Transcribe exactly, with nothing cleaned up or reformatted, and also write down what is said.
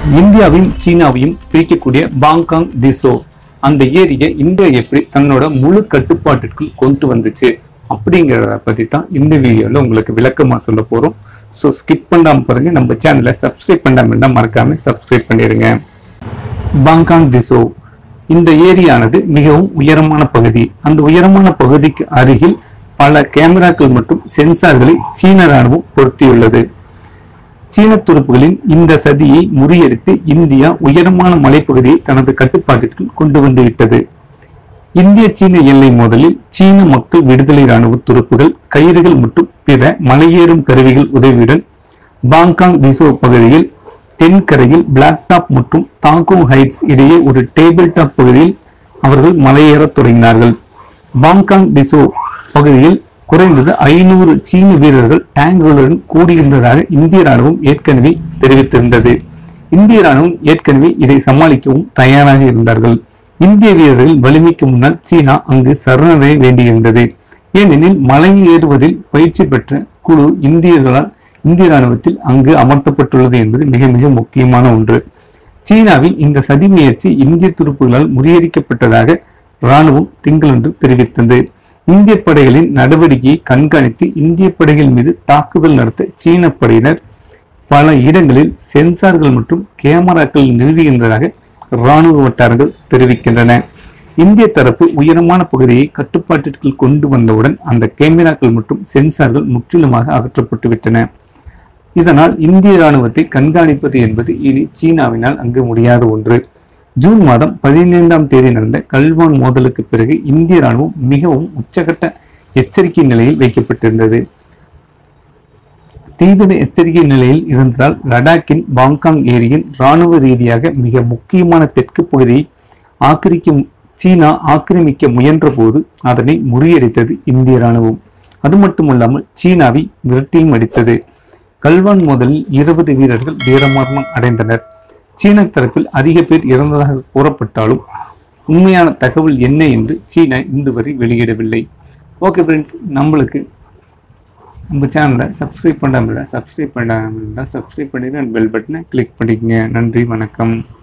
இந்தியாவையும் சீனாவையும் பிரிக்கக்கூடிய பாங்காங் திசோ அந்த ஏரியை இந்தியா எப்படி தன்னோட முழு கட்டுப்பாட்டிற்குள் கொண்டு வந்துச்சு அப்படிங்கிறத பத்தி தான் இந்த வீடியோல உங்களுக்கு விளக்கமா சொல்ல போறோம். ஸோ ஸ்கிப் பண்ணாம பாருங்க. நம்ம சேனலை சப்ஸ்கிரைப் பண்ணாம இருந்தா மறக்காம சப்ஸ்கிரைப் பண்ணிடுங்க. பாங்காங் திசோ இந்த ஏரியானது மிகவும் உயரமான பகுதி. அந்த உயரமான பகுதிக்கு அருகில் பல கேமராக்கள் மற்றும் சென்சார்களை சீன ராணுவம் பொருத்தியுள்ளது. சீன துருப்புகளின் இந்த சதியை முறியடித்து இந்தியா உயரமான மலைப்பகுதியை தனது கட்டுப்பாட்டிற்கு கொண்டு வந்து விட்டது. இந்திய சீன எல்லை மோதலில் சீன மக்கள் விடுதலை ராணுவ துருப்புகள் கயிறுகள் மற்றும் பிற மலையேறும் கருவிகள் உதவியுடன் பாங்காங் திசோ பகுதியில் தென்கரையில் பிளாக் டாப் மற்றும் தாகோங் ஹைட்ஸ் இடையே ஒரு டேபிள் டாப் பகுதியில் அவர்கள் மலையேற தொடங்கினார்கள். பாங்காங் திசோ பகுதியில் குறைந்தது ஐநூறு சீன வீரர்கள் டேங்குகளுடன் கூடியிருந்ததாக இந்திய ராணுவம் ஏற்கனவே தெரிவித்திருந்தது. இந்திய ராணுவம் ஏற்கனவே இதை சமாளிக்கவும் தயாராக இருந்தார்கள். இந்திய வீரர்கள் வலிமைக்கு முன்னால் சீனா அங்கு சரணடைய வேண்டியிருந்தது. ஏனெனில் மலையில் ஏறுவதில் பயிற்சி பெற்ற குழு இந்தியர்களால் இந்திய ராணுவத்தில் அங்கு அமர்த்தப்பட்டுள்ளது என்பது மிக மிக முக்கியமான ஒன்று. சீனாவின் இந்த சதி முயற்சி இந்திய துருப்புகளால் முறியடிக்கப்பட்டதாக ராணுவம் திங்களன்று தெரிவித்தது. இந்திய படைகளின் நடவடிக்கையை கண்காணித்து இந்திய படைகள் மீது தாக்குதல் நடத்த சீன படையினர் பல இடங்களில் சென்சார்கள் மற்றும் கேமராக்கள் நிறுவியிருந்ததாக ராணுவ வட்டாரங்கள் தெரிவிக்கின்றன. இந்திய தரப்பு உயரமான பகுதியை கட்டுப்பாட்டிற்குள் கொண்டு வந்தவுடன் அந்த கேமராக்கள் மற்றும் சென்சார்கள் முற்றிலுமாக அகற்றப்பட்டு விட்டன. இதனால் இந்திய ராணுவத்தை கண்காணிப்பது என்பது இனி சீனாவினால் அங்கு முடியாத ஒன்று. ஜூன் மாதம் பதினைந்தாம் தேதி நடந்த கல்வான் மோதலுக்கு பிறகு இந்திய ராணுவம் மிகவும் உச்சகட்ட எச்சரிக்கை நிலையில் வைக்கப்பட்டிருந்தது. தீவிர எச்சரிக்கை நிலையில் இருந்ததால் லடாக்கின் பாங்காங் ஏரியின் ராணுவ ரீதியாக மிக முக்கியமான தெற்கு பகுதியை ஆக்கிரிக்க சீனா ஆக்கிரமிக்க முயன்ற போது அதனை முறியடித்தது இந்திய ராணுவம். அது மட்டுமல்லாமல் சீனாவை விரட்டியும் அடித்தது. கல்வான் மோதலில் இருபது வீரர்கள் வீரமரணம் அடைந்தனர். சீன தரப்பில் அதிக பேர் இறந்ததாக கூறப்பட்டாலும் உண்மையான தகவல் என்ன என்று சீனா இன்று வரை வெளியிடவில்லை. ஓகே ஃப்ரெண்ட்ஸ், நம்மளுக்கு நம்ம சேனலை சப்ஸ்கிரைப் பண்ணாமல் சப்ஸ்கிரைப் பண்ணாமல் சப்ஸ்கிரைப் பண்ணிடுங்க. பெல் பட்டனை கிளிக் பண்ணிக்கங்க. நன்றி, வணக்கம்.